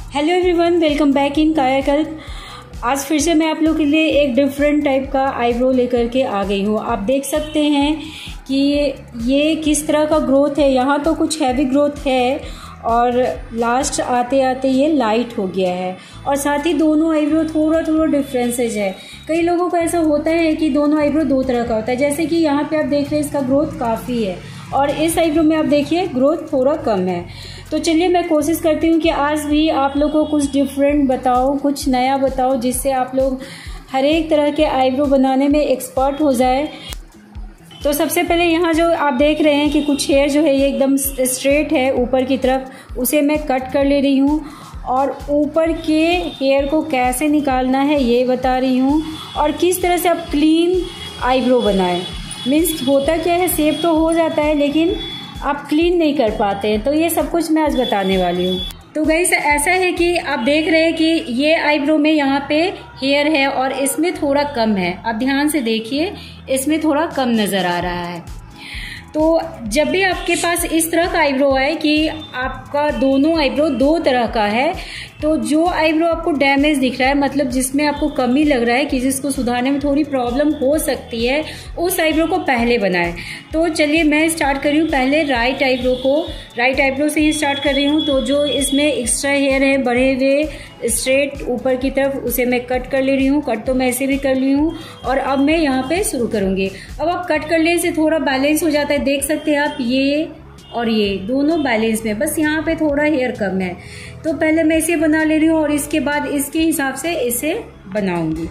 Hello everyone, welcome back in Kayakalp. आज फिर से मैं आप लोगों के लिए एक डिफरेंट टाइप का आईब्रो लेकर के आ गई हूँ। आप देख सकते हैं कि ये किस तरह का ग्रोथ है। यहाँ तो कुछ हैवी ग्रोथ है और लास्ट आते आते ये लाइट हो गया है और साथ ही दोनों आईब्रो थोड़ा डिफरेंसेज है। कई लोगों का ऐसा होता है कि दोनों आईब्रो दो तरह का होता है, जैसे कि यहाँ पे आप देख रहे हैं इसका ग्रोथ काफ़ी है और इस आईब्रो में आप देखिए ग्रोथ थोड़ा कम है। तो चलिए मैं कोशिश करती हूँ कि आज भी आप लोगों को कुछ डिफरेंट बताऊँ, कुछ नया बताऊँ, जिससे आप लोग हर एक तरह के आईब्रो बनाने में एक्सपर्ट हो जाए। तो सबसे पहले यहाँ जो आप देख रहे हैं कि कुछ हेयर जो है ये एकदम स्ट्रेट है ऊपर की तरफ, उसे मैं कट कर ले रही हूँ और ऊपर के हेयर को कैसे निकालना है ये बता रही हूँ और किस तरह से आप क्लीन आईब्रो बनाएं। मीन्स होता क्या है, शेप तो हो जाता है लेकिन आप क्लीन नहीं कर पाते हैं। तो ये सब कुछ मैं आज बताने वाली हूँ। तो गाइस ऐसा है कि आप देख रहे हैं कि ये आईब्रो में यहाँ पे हेयर है और इसमें थोड़ा कम है। आप ध्यान से देखिए, इसमें थोड़ा कम नज़र आ रहा है। तो जब भी आपके पास इस तरह का आईब्रो आए कि आपका दोनों आईब्रो दो तरह का है, तो जो आईब्रो आपको डैमेज दिख रहा है, मतलब जिसमें आपको कमी लग रहा है कि जिसको सुधारने में थोड़ी प्रॉब्लम हो सकती है, उस आईब्रो को पहले बनाएं। तो चलिए मैं स्टार्ट कर रही हूँ पहले राइट आईब्रो से ही स्टार्ट कर रही हूँ। तो जो इसमें एक्स्ट्रा हेयर है बढ़े हुए स्ट्रेट ऊपर की तरफ, उसे मैं कट कर ले रही हूँ। कट तो मैं ऐसे भी कर ली हूँ और अब मैं यहाँ पे शुरू करूँगी। अब आप कट कर लेने से थोड़ा बैलेंस हो जाता है। देख सकते हैं आप, ये और ये दोनों बैलेंस में, बस यहाँ पे थोड़ा हेयर कम है। तो पहले मैं इसे बना ले रही हूँ और इसके बाद इसके हिसाब से इसे बनाऊंगी।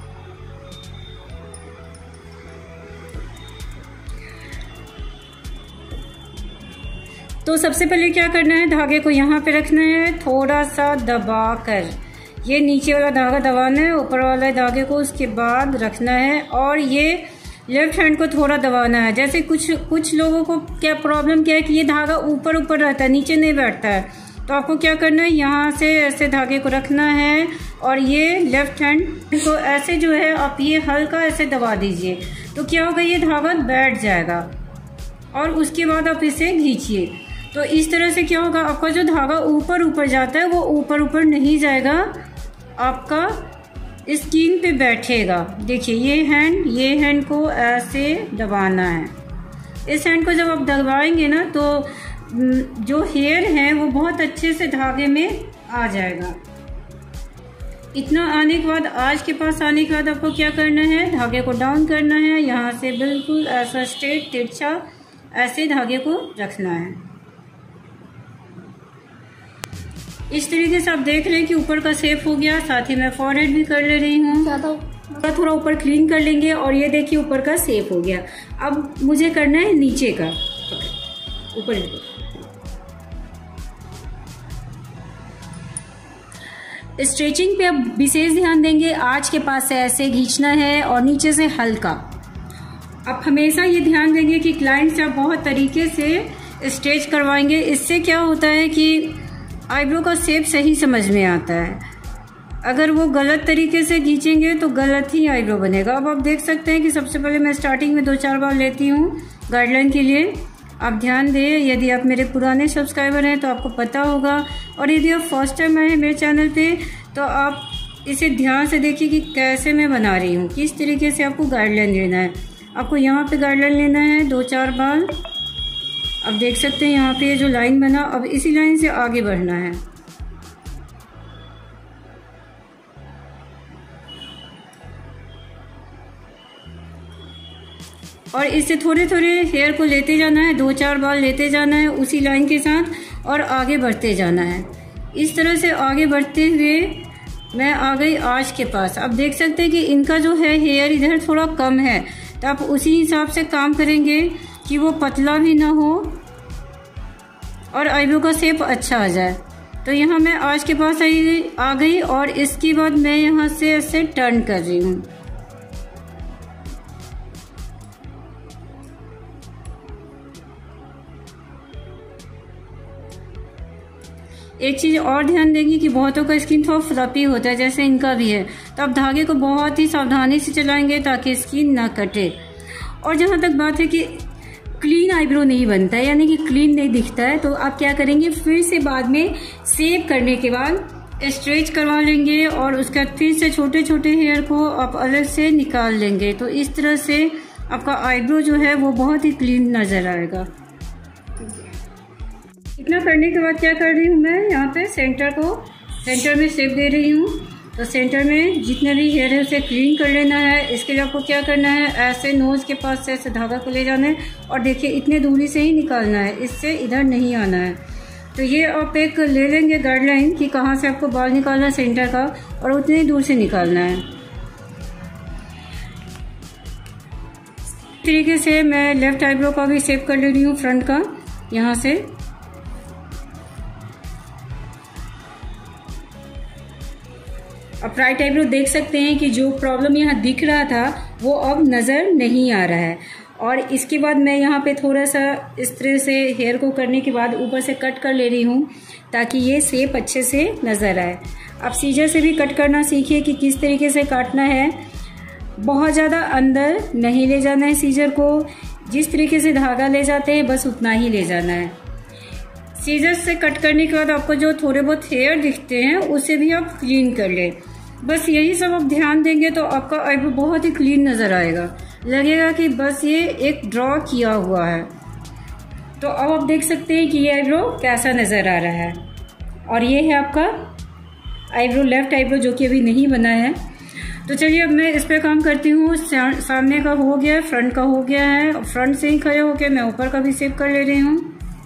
तो सबसे पहले क्या करना है, धागे को यहाँ पे रखना है, थोड़ा सा दबाकर। ये नीचे वाला धागा दबाना है, ऊपर वाले धागे को उसके बाद रखना है और ये लेफ्ट हैंड को थोड़ा दबाना है। जैसे कुछ लोगों को क्या प्रॉब्लम क्या है कि ये धागा ऊपर रहता है, नीचे नहीं बैठता है। तो आपको क्या करना है, यहाँ से ऐसे धागे को रखना है और ये लेफ्ट हैंड को ऐसे जो है आप ये हल्का ऐसे दबा दीजिए। तो क्या होगा, ये धागा बैठ जाएगा और उसके बाद आप इसे खींचिए। तो इस तरह से क्या होगा, आपका जो धागा ऊपर जाता है वो ऊपर नहीं जाएगा, आपका स्किन पे बैठेगा। देखिए ये हैंड को ऐसे दबाना है। इस हैंड को जब आप दबाएंगे ना तो जो हेयर है वो बहुत अच्छे से धागे में आ जाएगा। इतना आने के बाद, आज के पास आने के बाद आपको क्या करना है, धागे को डाउन करना है। यहाँ से बिल्कुल ऐसा स्ट्रेट तिरछा ऐसे धागे को रखना है। इस तरीके से आप देख रहे हैं कि ऊपर का शेप हो गया। साथ ही मैं फॉरहेड भी कर ले रही हूँ, थोड़ा ऊपर क्लीन कर लेंगे और ये देखिए ऊपर का शेप हो गया। अब मुझे करना है नीचे का, ऊपर स्ट्रेचिंग पे अब विशेष ध्यान देंगे। आज के पास से ऐसे खींचना है और नीचे से हल्का। अब हमेशा ये ध्यान देंगे कि क्लाइंट से आप बहुत तरीके से स्ट्रेच करवाएंगे। इससे क्या होता है कि आईब्रो का शेप सही समझ में आता है। अगर वो गलत तरीके से खींचेंगे तो गलत ही आईब्रो बनेगा। अब आप देख सकते हैं कि सबसे पहले मैं स्टार्टिंग में 2-4 बार लेती हूँ गाइडलाइन के लिए। आप ध्यान दें, यदि आप मेरे पुराने सब्सक्राइबर हैं तो आपको पता होगा, और यदि आप फर्स्ट टाइम आए हैं मेरे चैनल पे तो आप इसे ध्यान से देखिए कि कैसे मैं बना रही हूँ, किस तरीके से आपको गाइडलाइन लेना है। आपको यहाँ पे गाइडलाइन लेना है 2-4 बार। अब देख सकते हैं यहाँ पे ये जो लाइन बना, अब इसी लाइन से आगे बढ़ना है। और इससे थोड़े हेयर को लेते जाना है, 2-4 बार लेते जाना है उसी लाइन के साथ और आगे बढ़ते जाना है। इस तरह से आगे बढ़ते हुए मैं आ गई आज के पास। अब देख सकते हैं कि इनका जो है हेयर इधर थोड़ा कम है, तो आप उसी हिसाब से काम करेंगे कि वो पतला भी ना हो और आईब्रो का शेप अच्छा आ जाए। तो यहाँ मैं आज के पास आ गई और इसके बाद मैं यहाँ से ऐसे टर्न कर रही हूँ। एक चीज़ और ध्यान देंगे कि बहुतों का स्किन थोड़ा फ्लफी होता है, जैसे इनका भी है। तो आप धागे को बहुत ही सावधानी से चलाएंगे ताकि स्किन ना कटे। और जहाँ तक बात है कि क्लीन आईब्रो नहीं बनता है, यानी कि क्लीन नहीं दिखता है, तो आप क्या करेंगे, फिर से बाद में शेव करने के बाद स्ट्रेच करवा लेंगे और उसके बाद फिर से छोटे छोटे हेयर को आप अलग से निकाल लेंगे। तो इस तरह से आपका आईब्रो जो है वो बहुत ही क्लीन नज़र आएगा। इतना करने के बाद क्या कर रही हूँ मैं, यहाँ पे सेंटर में शेप दे रही हूँ। तो सेंटर में जितने भी हेयर है उसे क्लीन कर लेना है। इसके लिए आपको क्या करना है, ऐसे नोज़ के पास से ऐसे धागा को ले जाना है और देखिए इतने दूरी से ही निकालना है, इससे इधर नहीं आना है। तो ये आप एक ले लेंगे गाइडलाइन कि कहाँ से आपको बाल निकालना है सेंटर का, और उतनी ही दूर से निकालना है। इस तरीके से मैं लेफ्ट आईब्रो का भी शेप कर ले रही हूँ फ्रंट का। यहाँ से अब राइट आईब्रो देख सकते हैं कि जो प्रॉब्लम यहाँ दिख रहा था वो अब नज़र नहीं आ रहा है। और इसके बाद मैं यहाँ पे थोड़ा सा इस तरह से हेयर को करने के बाद ऊपर से कट कर ले रही हूँ ताकि ये शेप अच्छे से नज़र आए। अब सीजर से भी कट करना सीखिए कि किस तरीके से काटना है। बहुत ज़्यादा अंदर नहीं ले जाना है सीजर को, जिस तरीके से धागा ले जाते हैं बस उतना ही ले जाना है। सीजर से कट करने के बाद आपको जो थोड़े बहुत हेयर दिखते हैं उसे भी आप क्लीन कर लें। बस यही सब आप ध्यान देंगे तो आपका आईब्रो बहुत ही क्लीन नज़र आएगा, लगेगा कि बस ये एक ड्रॉ किया हुआ है। तो अब आप देख सकते हैं कि ये आईब्रो कैसा नज़र आ रहा है। और ये है आपका आईब्रो, लेफ्ट आईब्रो, जो कि अभी नहीं बना है। तो चलिए अब मैं इस पे काम करती हूँ। सामने का हो गया है, फ्रंट का हो गया है। फ्रंट से ही खड़े होके मैं ऊपर का भी शेप कर ले रही हूँ।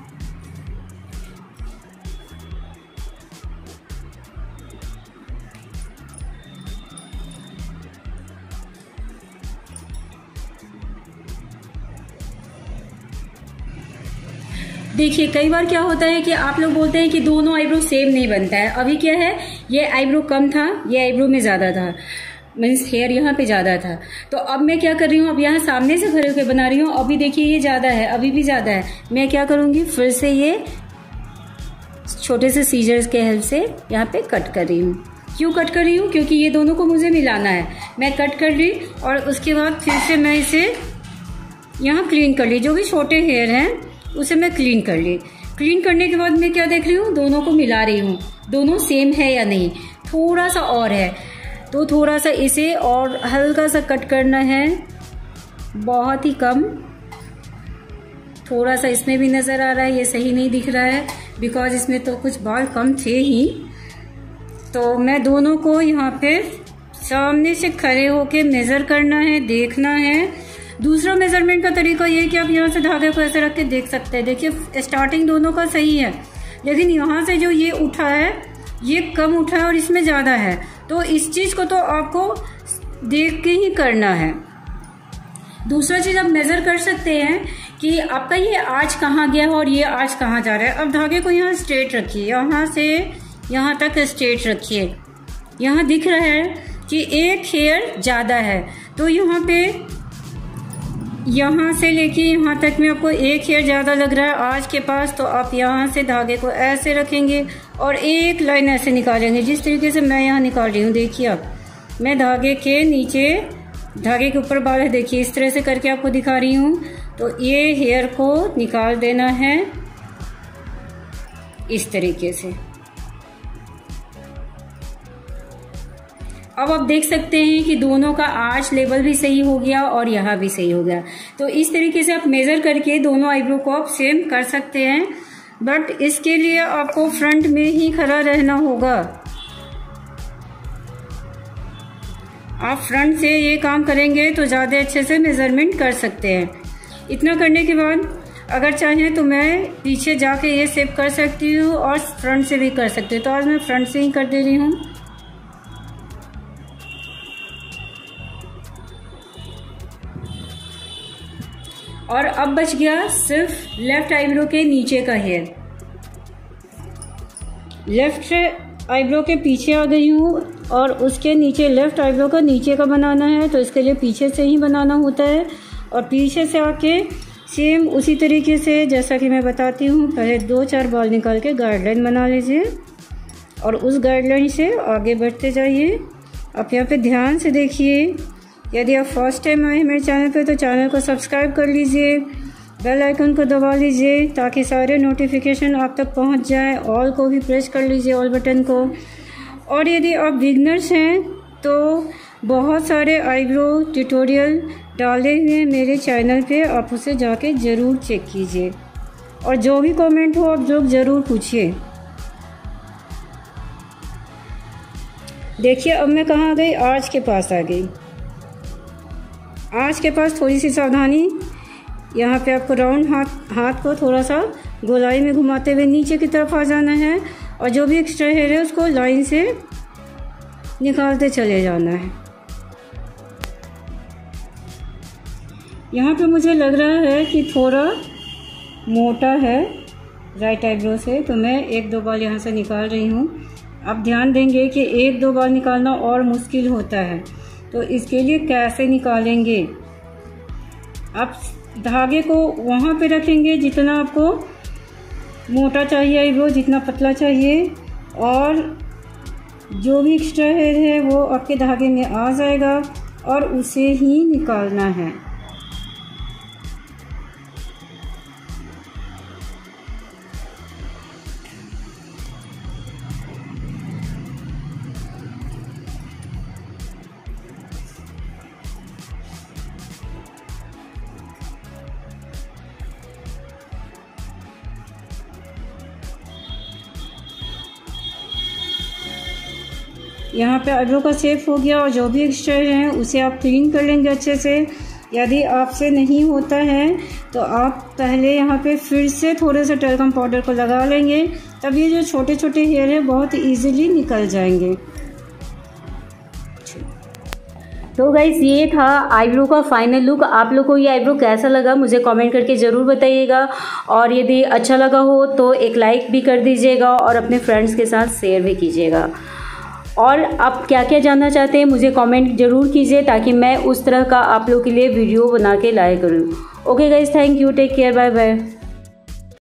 देखिए कई बार क्या होता है कि आप लोग बोलते हैं कि दोनों आईब्रो सेम नहीं बनता है। अभी क्या है, ये आईब्रो कम था, ये आईब्रो में ज़्यादा था, मीन्स हेयर यहाँ पे ज़्यादा था। तो अब मैं क्या कर रही हूँ, अब यहाँ सामने से खड़े होकर बना रही हूँ। अभी देखिए ये ज़्यादा है, अभी भी ज़्यादा है। मैं क्या करूँगी, फिर से ये छोटे से सीजर्स के हेल्प से यहाँ पे कट कर रही हूँ। क्यों कट कर रही हूँ, क्योंकि ये दोनों को मुझे मिलाना है। मैं कट कर ली और उसके बाद फिर से मैं इसे यहाँ क्लीन कर ली। जो भी छोटे हेयर हैं उसे मैं क्लीन कर ली। क्लीन करने के बाद मैं क्या देख रही हूँ, दोनों को मिला रही हूँ, दोनों सेम है या नहीं। थोड़ा सा और है तो थोड़ा सा इसे और हल्का सा कट करना है, बहुत ही कम। थोड़ा सा इसमें भी नज़र आ रहा है, ये सही नहीं दिख रहा है बिकॉज इसमें तो कुछ बाल कम थे ही। तो मैं दोनों को यहाँ पे सामने से खड़े होके मेज़र करना है, देखना है। दूसरा मेजरमेंट का तरीका ये है कि आप यहाँ से धागे को ऐसे रख के देख सकते हैं। देखिए स्टार्टिंग दोनों का सही है, लेकिन यहाँ से जो ये उठा है ये कम उठा है और इसमें ज़्यादा है। तो इस चीज़ को तो आपको देख के ही करना है। दूसरा चीज़ आप मेज़र कर सकते हैं कि आपका ये आर्च कहाँ गया है और ये आर्च कहाँ जा रहा है। अब धागे को यहाँ स्ट्रेट रखिए, यहाँ से यहाँ तक स्ट्रेट रखिए। यहाँ दिख रहा है कि एक हेयर ज़्यादा है, तो यहाँ पे यहाँ से लेके यहाँ तक में आपको एक हेयर ज़्यादा लग रहा है आज के पास। तो आप यहाँ से धागे को ऐसे रखेंगे और एक लाइन ऐसे निकालेंगे, जिस तरीके से मैं यहाँ निकाल रही हूँ। देखिए अब मैं धागे के नीचे, धागे के ऊपर बाल है, देखिए इस तरह से करके आपको दिखा रही हूँ। तो ये हेयर को निकाल देना है इस तरीके से। अब आप देख सकते हैं कि दोनों का आर्च लेवल भी सही हो गया और यहाँ भी सही हो गया। तो इस तरीके से आप मेज़र करके दोनों आईब्रो को आप सेम कर सकते हैं, बट इसके लिए आपको फ्रंट में ही खड़ा रहना होगा। आप फ्रंट से ये काम करेंगे तो ज़्यादा अच्छे से मेज़रमेंट कर सकते हैं। इतना करने के बाद अगर चाहें तो मैं पीछे जाके ये शेप कर सकती हूँ और फ्रंट से भी कर सकती हूँ। तो आज मैं फ्रंट से ही कर दे रही हूँ। और अब बच गया सिर्फ लेफ्ट आईब्रो के नीचे का हेयर। लेफ्ट आईब्रो के पीछे आ गई हूँ और उसके नीचे लेफ्ट आईब्रो का नीचे का बनाना है। तो इसके लिए पीछे से ही बनाना होता है और पीछे से आके सेम उसी तरीके से जैसा कि मैं बताती हूँ, पहले 2-4 बाल निकाल के गाइडलाइन बना लीजिए और उस गाइडलाइन से आगे बढ़ते जाइए। आप यहाँ पे ध्यान से देखिए। यदि आप फर्स्ट टाइम आए मेरे चैनल पे तो चैनल को सब्सक्राइब कर लीजिए, बेल आइकन को दबा लीजिए ताकि सारे नोटिफिकेशन आप तक पहुंच जाए। ऑल को भी प्रेस कर लीजिए, ऑल बटन को। और यदि आप बिगनर्स हैं तो बहुत सारे आईब्रो ट्यूटोरियल डाले हुए हैं मेरे चैनल पे, आप उसे जाके ज़रूर चेक कीजिए। और जो भी कमेंट हो आप लोग ज़रूर पूछिए। देखिए अब मैं कहाँ आ गई, आर्च के पास आ गई। आर्च के पास थोड़ी सी सावधानी, यहाँ पे आपको राउंड हाथ को थोड़ा सा गोलाई में घुमाते हुए नीचे की तरफ आ जाना है और जो भी एक्स्ट्रा हेयर है उसको लाइन से निकालते चले जाना है। यहाँ पे मुझे लग रहा है कि थोड़ा मोटा है राइट आईब्रो से, तो मैं 1-2 बाल यहाँ से निकाल रही हूँ। आप ध्यान देंगे कि 1-2 बाल निकालना और मुश्किल होता है, तो इसके लिए कैसे निकालेंगे, आप धागे को वहाँ पे रखेंगे जितना आपको मोटा चाहिए आईब्रो, जितना पतला चाहिए, और जो भी एक्स्ट्रा हेयर है वो आपके धागे में आ जाएगा और उसे ही निकालना है। यहाँ पे आईब्रो का शेप हो गया और जो भी एक्स्ट्रा है उसे आप क्लीन कर लेंगे अच्छे से। यदि आपसे नहीं होता है तो आप पहले यहाँ पे फिर से थोड़े से टैल्कम पाउडर को लगा लेंगे, तब ये जो छोटे छोटे हेयर है बहुत इजीली निकल जाएंगे। तो गाइस ये था आईब्रो का फाइनल लुक। आप लोग को ये आईब्रो कैसा लगा मुझे कमेंट करके ज़रूर बताइएगा, और यदि अच्छा लगा हो तो एक लाइक भी कर दीजिएगा और अपने फ्रेंड्स के साथ शेयर भी कीजिएगा। और आप क्या क्या जानना चाहते हैं मुझे कमेंट ज़रूर कीजिए ताकि मैं उस तरह का आप लोग के लिए वीडियो बना के लाया करूँ। Okay guys, thank you, take care, bye bye.